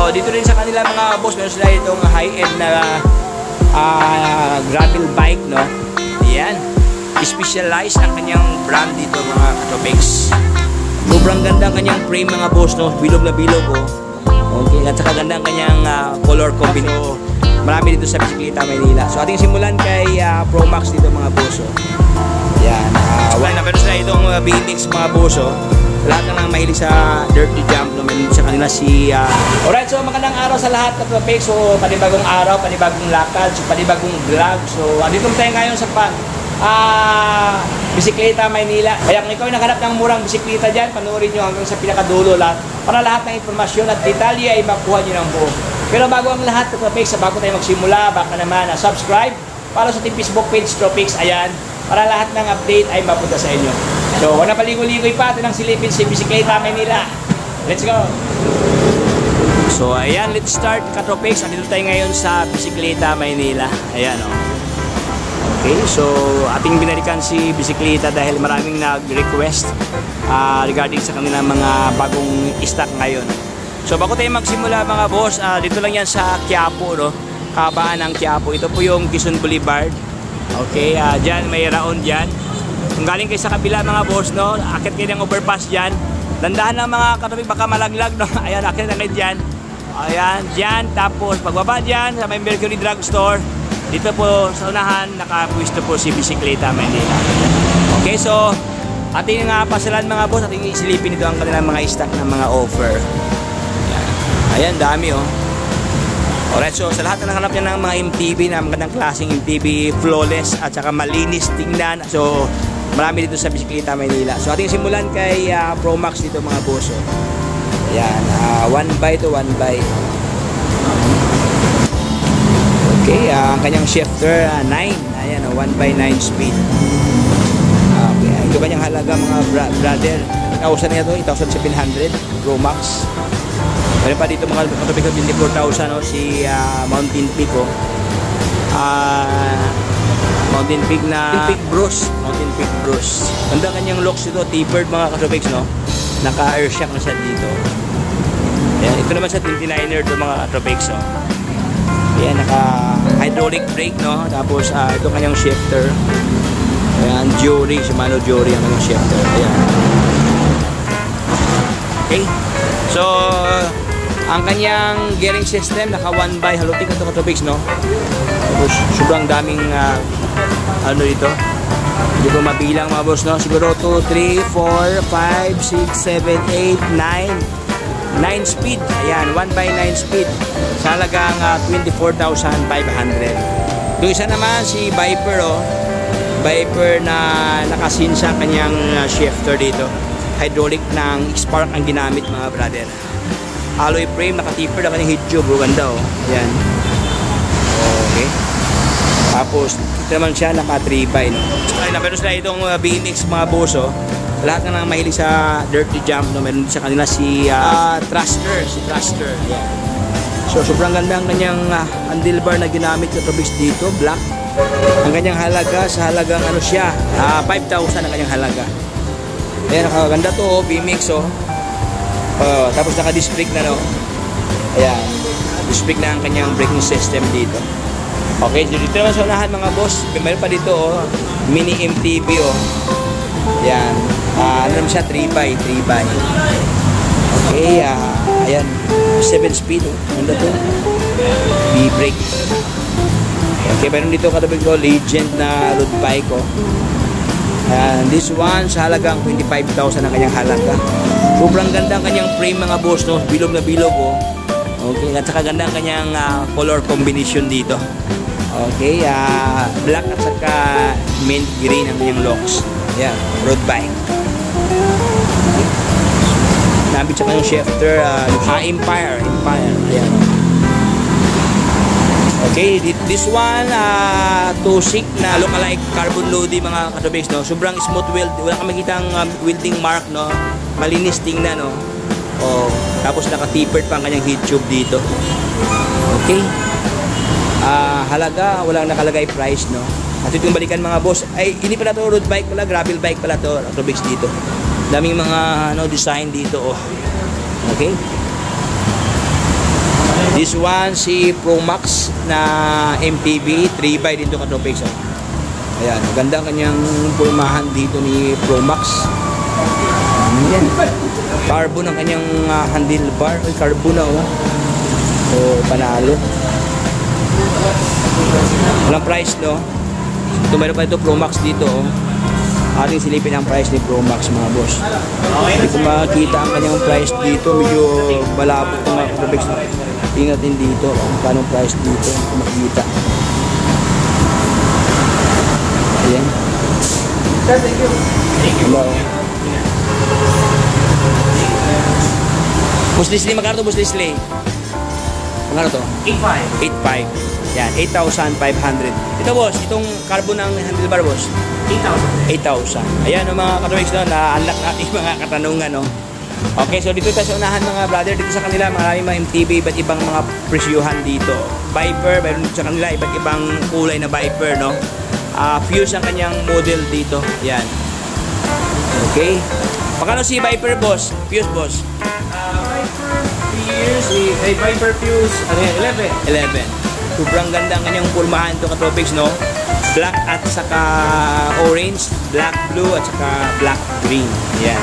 So dito rin sa kanila mga boss, meron sila itong high-end na gravel bike, no? Ayan. Specialized ang kanyang brand dito mga Katropics. Sobrang ganda ang kanyang frame mga boss, no? Bilog na bilog, oh. Okay, at saka ganda ang kanyang color combination. Marami dito sa Bisikleta Maynila. So ating simulan kay Pro Max dito mga boss, oh. Ayan. Meron sila itong BMX mga boss, oh. Lahat na lang mahilig sa dirty jump, no? Meron sa kanila si alright, so magandang araw sa lahat Katropics. So panibagong araw, panibagong lakad, so panibagong vlog. So andito tayo ngayon sa Bisikleta Maynila. Kaya kung ikaw ay naghanap ng murang bisikleta dyan, panoorin nyo hanggang sa pinakadulo lahat para lahat ng informasyon at detalye ay makuha nyo ng buo. Pero bago ang lahat Katropics, bago tayo magsimula, baka naman subscribe para sa ating Facebook page Tropics. Ayan, para lahat ng update ay mapunta sa inyo. So huwag na paligoy-ligoy pa, ito ng silipin si Bisikleta Maynila. Let's go! So ayan, let's start Katropics. Andito tayo ngayon sa Bisikleta Maynila. Ayan, oh. Okay, so ating binalikan si Bisikleta dahil maraming nag-request regarding sa kanilang mga bagong stock ngayon. So bago tayo magsimula mga boss, dito lang yan sa Quiapo, no? Kabaan ng Quiapo. Ito po yung Quezon Boulevard. Okay, dyan may round dyan. Kung galing kayo sa kabila mga boss, no? Akit kayo ng overpass dyan. Dandahan lang mga Katropics, baka malaglag, no? Ayan, akit na kayo dyan. Ayan, dyan. Tapos pagbaba dyan sa may Mercury Drugstore. Dito po sa unahan, nakapwisto po si Bisikleta Maynila. Okay, so ating pasalan mga boss, ating isilipin ito ang kanilang mga stock ng mga offer. Ayan, dami, oh. Alright, so sa lahat na nanghanap niya ng mga MTB na magandang klaseng MTB, flawless at saka malinis tingnan. So marami dito sa Bisikleta Maynila. So ating simulan kay Pro Max dito mga boss, oh. Ayan, 1x to 1x. Okay, ang kanyang shifter 9. Ayan, 1x9 speed. Okay, ito kanyang halaga mga brother. 1,000 na ito, 8,700 Pro Max. Meron pa dito mga Katropics 24,000, no? Si Mountain Peak, oh. Mountain Peak na Peak Bruce. Mountain Peak Bruce. Ganda kanyang looks ito, tapered mga Katropics, no? Naka-air shock na siya dito. Ayan, ito naman sa 29er ito mga Katropics, oh. Ayan, naka-hydraulic brake, no? Tapos, ito kanyang shifter. Ayan, Jory, Shimano Jory ang kanyang shifter. Ayan. Okay. So, ang kanyang gearing system, naka 1x, halutik ito Katropics, no? Tapos, sobrang daming, ano dito? Hindi ko mabilang mga boss, no? Siguro 2, 3, 4, 5, 6, 7, 8, 9. 9 speed, ayan, 1x9 speed sa halagang 24,500. Yung isa naman si Viper, oh. Viper na nakasin sa kanyang shifter dito. Hydraulic ng Spark ang ginamit mga brother. Alloy frame, naka-taper na kanyang heat tube, ganda, oh. Ayan. Okay. Tapos ito naman siya naka 3x, no? Ay, meron sila itong BMX mga boss, oh. Lahat na lang mahilig sa dirty jump, no? Meron din sa kanila si Thruster, yeah. So sobrang ganda ang kanyang handlebar na ginamit sa Katropics dito, black. Ang kanyang halaga sa halagang ano siya, 5,000 ang kanyang halaga. Ayan, nakaganda to, oh, BMX, oh. Tapos naka-disc brake na, no? Ayan, disc brake na ang kanyang braking system dito. Okay, so dito naman sa unahan mga boss, meron pa dito, oh, mini MTB, oh. Ayan, ano naman siya, 3x. Okay, ayan, 7 speed, oh. Ano to? B-brake. Okay, meron dito Katropics ko, Legend na road bike, oh. Ayan, this one, sa halagang 25,000 ang kanyang halaga. Sobrang ganda ang kanyang frame mga boss, no? Bilog na bilog, oh. Okay, at saka ganda ang kanyang color combination dito. Okay, black at saka mint green ang kanyang locks. Ayan, road bike. Nabit sa kanyang shifter, Empire. Ayan. Okay, this one, Tosik na lookalike carbon loading mga Katropics, no? Sobrang smooth weld, wala kang makitang welding mark, no? Malinis tingnan, no? Oh, tapos naka-tapered pa ang kanyang heat tube dito. Okay. Halaga, walang nakalagay price, no? At itong balikan mga boss, ay hindi pala to road bike pala, gravel bike pala to, Katropics dito. Daming mga design dito, oh. Okay? This one, si Pro Max na MTB, 3x dito ka-topics. Ayan, maganda kanyang pulmahan dito ni Pro Max. Ayan. Carbon ang kanyang handlebar. Ay, carbon na panalo. Walang price, no? Ito, meron pa ito Pro Max dito, Ating silipin ang price ni Pro Max, mga boss. Hindi ko makikita ang kanyang price dito. Medyo malabo ito, mga ka-topics. Tingnan natin dito kung paano price dito. Kung makikita. Ayan. Thank you. Hello. Boss Leslie, magkano to, Boss Leslie? Magkano to? 8.5. 8.5. Yan, 8,500. Ito, boss, itong carbon ng handlebar, boss. 8,000. 8,000. Ayan, mga ka-topics, no, na-unlock natin mga katanungan, no. Okay, so dito tayo sa unahan, mga brother. Dito sa kanila, maraming mga MTB, iba't ibang mga presyuhan dito. Viper, mayroon dito sa kanila, iba't ibang kulay na Viper, no. Fuse ang kanyang model dito. Yan. Okay. Pakano si Viper, boss? Fuse, boss? Viper Fuse, 11. 11. Sobrang ganda ang kanyang pulmahan ito, ka-topics, no? Black at saka orange, black blue at saka black green. Yan.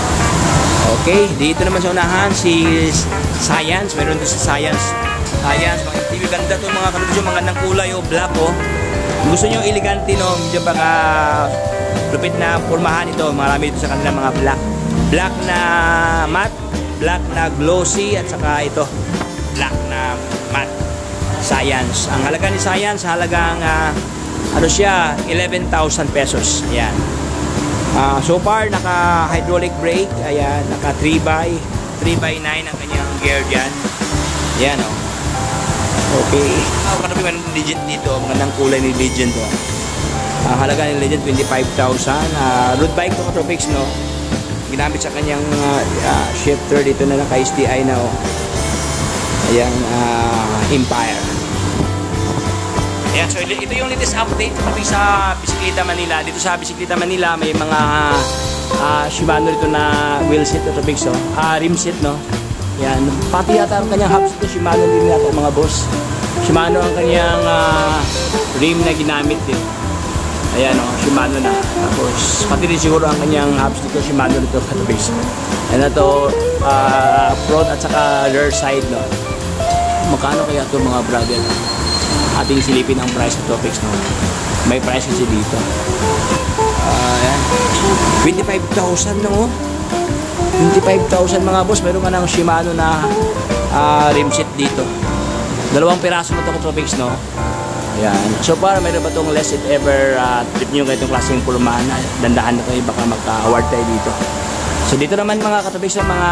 Okay, dito naman sa unahan si Science. Meron dito si Science. Science, mga MTV. Ganda ito, mga ka-topics, yung magandang kulay, black, Gusto nyo elegante, no? Medyo baka lupit na pulmahan ito. Marami ito sa kanila mga black. Black na matte, black na glossy, at saka ito, black na matte. Science. Ang halaga ni Science, halagang ano siya, 11,000 pesos. Ayan. So far, naka hydraulic brake. Ayan, naka 3x9 ang kanyang gear dyan. Ayan, Okay. Katabi man ng Legend dito, magandang kulay ni Legend to. Halaga ni Legend 25,000. Road bike to, ka-topics, no? Ginamit sa kanyang shifter dito na naka-STI na, Ayan, Empire. Ayan, so ito yung latest update sa Bisikleta Manila. Dito sa Bisikleta Manila may mga Shimano dito na wheel set, ka-topics, rim set, no? Yan, pati yata ang kanyang hubs ito, Shimano din nato, mga boss. Shimano ang kanyang rim na ginamit din. Ayan, Shimano na. Tapos, pati rin siguro ang kanyang hubs dito, Shimano dito, ka-topics. Ayan na to, front at saka rear side, no? Magkano kaya ito, mga brother? Ating silipin ang price ng topics, no? May price kasi dito. Ayan. 25,000 no? 25,000, mga boss. Meron ka ng Shimano na rim set dito. 2 piraso na ito, ka-topics, no? Ayan. So far, mayroon ba itong less if ever trip nyo ganitong klaseng pulmahan? Dandahan na ito, baka magka-award tayo dito. So dito naman, mga ka-topics, mga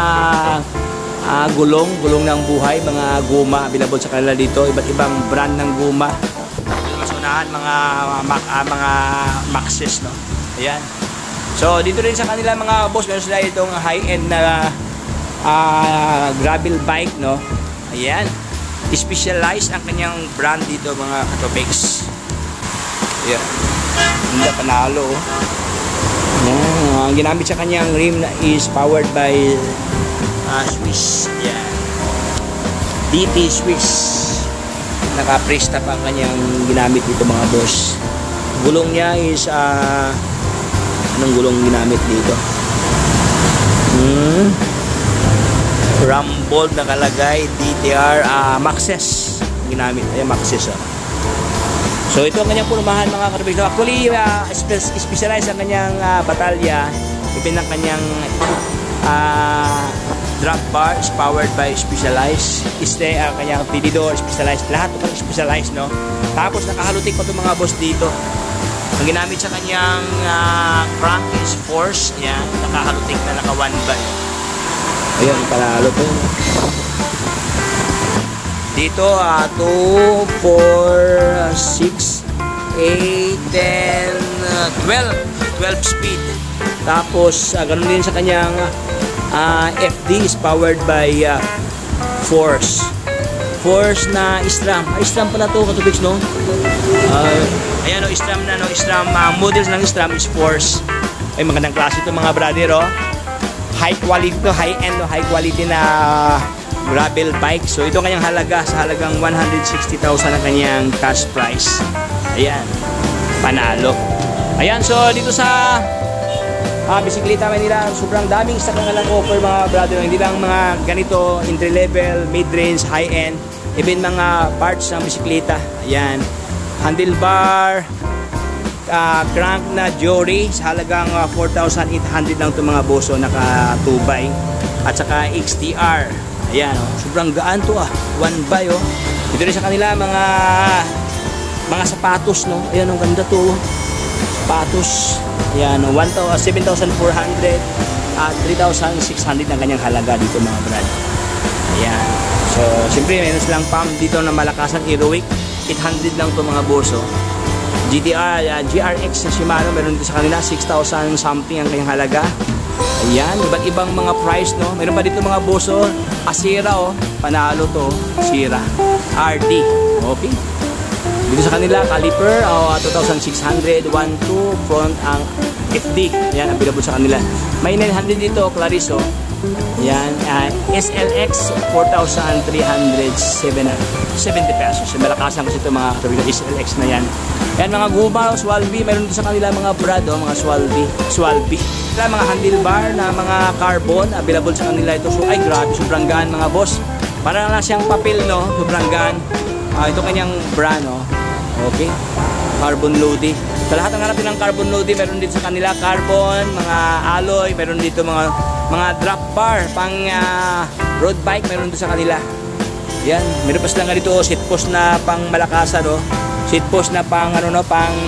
gulong ng buhay, mga guma available sa kanila dito. Iba't ibang brand ng guma. Mas unahan, mga Maxes, no? Ayan. So dito rin sa kanila, mga boss, meron sila itong high-end na gravel bike, no? Ayan. Specialized ang kanyang brand dito, mga ka-topics. Ayan. Hindi panalo. Ang ginamit sa kanyang rim is powered by Swiss. Ayan. DT Swiss. Naka-presta pa ang kanyang ginamit dito, mga boss. Gulong niya is anong gulong ginamit dito? Rambold nakalagay, DTR Maxes ginamit. Ayan, Maxes. So ito ang kanyang pulmahan, mga ka-topics. Actually, specialized ang kanyang batalya. Ipin ang kanyang drop bar is powered by Specialized. Este ang kanyang tinidor, Specialized. Lahat ito Specialized, no? Tapos nakahalutik pa ito, mga boss, dito. Ang ginamit sa kanyang crank is Force. Ayan, nakahalutik na naka 1 by. Ayan, panalo to. Dito, 2, 4, 6, 8, 10, 12 speed. Tapos, ganun din sa kanyang FD is powered by Force. Force na SRAM. SRAM pala to, ka-topics, no? Ayan, no, SRAM na, no? SRAM, models ng SRAM is Force. Ay, magandang klase ito, mga brother, High quality to, high-end, no? High quality na gravel bike. So ito ang kanyang halaga, sa halagang 160,000 ang kanyang cash price. Ayan, panalo. Ayan, so dito sa Bisikleta Manila, sobrang daming stock na lang offer mga brother. Hindi lang mga ganito, entry level, mid-range, high-end, even mga parts ng bisikleta. Ayan, handlebar, crank na Jory sa halagang 4,800 lang itong mga boso, nakatubay. At saka XTR. Ayan, oh, sobrang gaan to one buy oh. Ito rin sa kanila mga sapatos, no. Ayan, ang ganda to. Sapatos. Ayan, 7,400 at 3,600 ang kanyang halaga dito mga brad. Ayan. So, siyempre meron silang pump dito na malakasan Heroic. 800 lang to mga boso. GRX sa Shimano, meron dito sa kanila 6,000 something ang kanyang halaga. Ayan, iba't ibang mga price, no. Meron pa dito mga boso, Asira, oh. Panalo to, Asira. RD. Okay. Dito sa kanila, caliper, 2,600, 1.2, front ang FD. Ayan, available sa kanila. May 900 dito, Clarice, oh. Ayan, SLX, 4,370 pesos. Malakasan kasi ito mga SLX na yan. Ayan, mga guma, Swalby, meron dito sa kanila mga brad, oh, mga Swalby. Mga handlebar na mga carbon, available sa kanila ito. So, ay grabe, sobrang gaan mga boss. Para na siyang papel, no, sobrang gaan. Ito kanyang brand, no. Okay, carbon loady. Sa lahat ng hanapin ng carbon loady, meron dito sa kanila carbon, mga alloy, meron dito mga drop bar, pang road bike, meron dito sa kanila. Yan, meron pa silang dito seat post na pang malakasan, no. Seat post na pang pang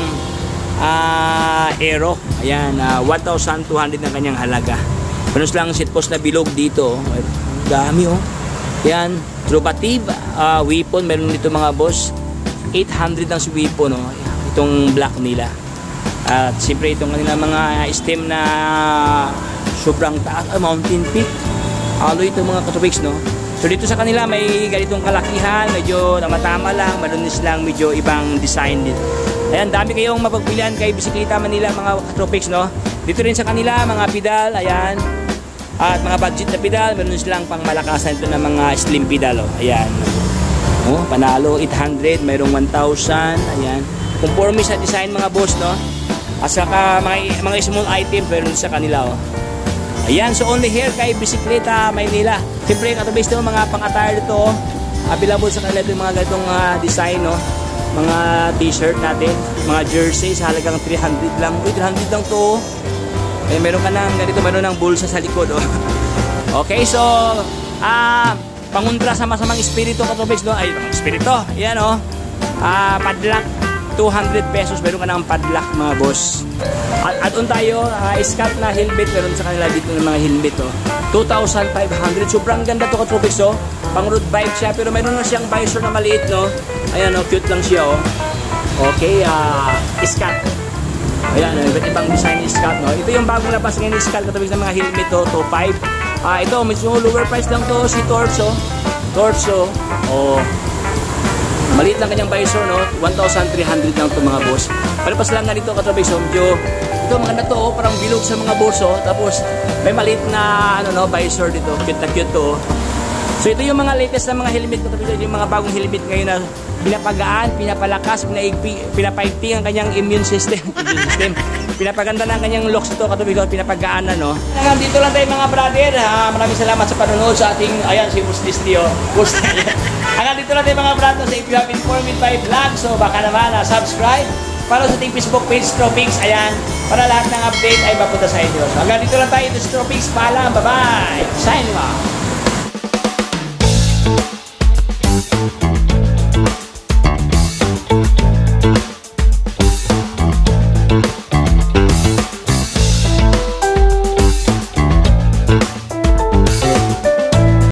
aero. Ayan, 1,200 ang kanyang halaga. Meron silang seat post na bilog dito. Dami, oh. Yan, Trubative weapon, meron dito mga boss. 800 lang si weapon, no. Itong black nila. At siyempre itong kanila mga stem na sobrang taas, mountain peak. Alloy itong mga katubigs, no. So dito sa kanila may ganitong kalakihan, medyo namatama lang, meron din silang medyo ibang design din. Ayan, dami kayong mapagpilian kay Bisikleta Manila mga katubigs, no. Dito rin sa kanila mga pedal, ayan. At mga budget na pedal, meron silang pang malakasan ito ng mga slim pedal, oh. Ayan. Oh, panalo 800, mayroong 1,000, ayan. Conforme sa design mga boss, no. At saka mga small item meron sa kanila, oh. Ayan, so only here kay Bisikleta Manila. Siyempre, katubis ito mga pang-attire dito, available sa kanila yung mga ganitong design, no. Mga t-shirt natin, mga jersey sa halagang 300 lang. Uy, 300 lang to. Eh, meron ka ng ganito, meron ng bulsa sa likod, oh. Okay, so pangontra sa masamang espiritu katubis, no. Ay, espiritu. Ayan, oh. Padlock 200 pesos, meron ka ng padlock mga boss. At on tayo, scat na helmet, meron sa kanila dito ng mga helmet, oh. 2,500. Sobrang ganda to katubis, oh. Pang road bike siya, pero meron na siyang visor na maliit, no. Ayan, oh, cute lang siya, oh. Okay, scat. Ayan, iba't ibang design ni Scott, no? Ito yung bagong labas ngayon ni Scott, katubig ng mga helmet to, 2.5. Ito, medyo lower price lang to, si Torso. Oh, maliit lang kanyang visor, no? 1,300 lang to mga boss. Palipas lang nga dito, katubig, so medyo, ito mga na to, oh, parang bilog sa mga boss, oh. Tapos, may maliit na, visor dito, cute na cute to, oh. So ito yung mga latest na mga helmet, katubig, yung mga bagong helmet ngayon na pinapagaan, pinapalakas, pinapaigting ang kanyang immune system. Pinapaganda ng kanyang looks ito, katubig, pinapagaan na, no? Hanggang dito lang tayo mga brother. Maraming salamat sa panonood sa ating, ayan, si Boss Disney, oh. Hanggang dito lang tayo mga brother sa If You Have Informed by Vlog. So baka naman, subscribe. Para sa ating Facebook page, Stropix, ayan, para lahat ng update ay mapunta sa inyo. So hanggang dito lang tayo, ito Stropix, paalam, bye-bye! Sign off!